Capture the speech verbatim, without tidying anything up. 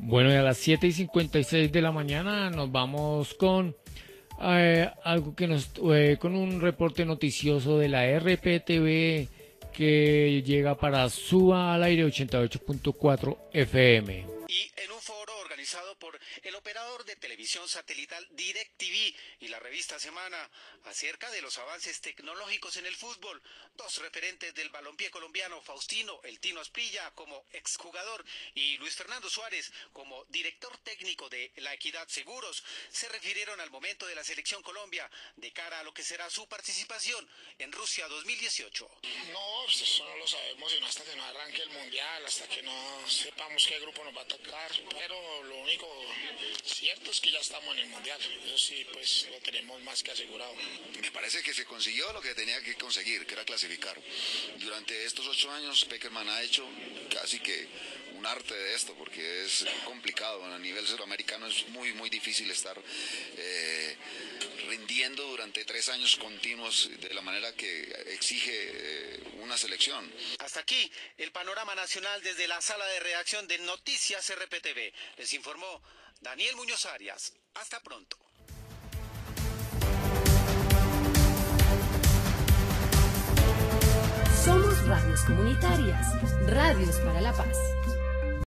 Bueno, y a las siete y cincuenta y seis de la mañana nos vamos con eh, algo que nos, eh, con un reporte noticioso de la R P T V que llega para Suba al aire ochenta y ocho punto cuatro F M. Y en un foro organizado por el operador de televisión satelital DirecTV y la revista Semana acerca de los avances tecnológicos en el fútbol, dos referentes del balompié colombiano, Faustino El Tino Asprilla como exjugador y Luis Fernando Suárez como director técnico de La Equidad Seguros, se refirieron al momento de la selección Colombia de cara a lo que será su participación en Rusia dos mil dieciocho. No, pues eso no lo sabemos sino hasta que no arranque el mundial, hasta que no sepamos qué grupo nos va a tocar, pero lo único cierto es que ya estamos en el mundial, eso sí, pues lo tenemos más que asegurado. Me parece que se consiguió lo que tenía que conseguir, que era clasificar. Durante estos ocho años Pekerman ha hecho casi que un arte de esto, porque es complicado, a nivel sudamericano es muy muy difícil estar eh, rindiendo durante tres años continuos de la manera que exige eh, una selección. Hasta aquí el panorama nacional desde la sala de redacción de Noticias R P T V. Les informó Daniel Muñoz Arias. Hasta pronto. Somos radios comunitarias, radios para la paz.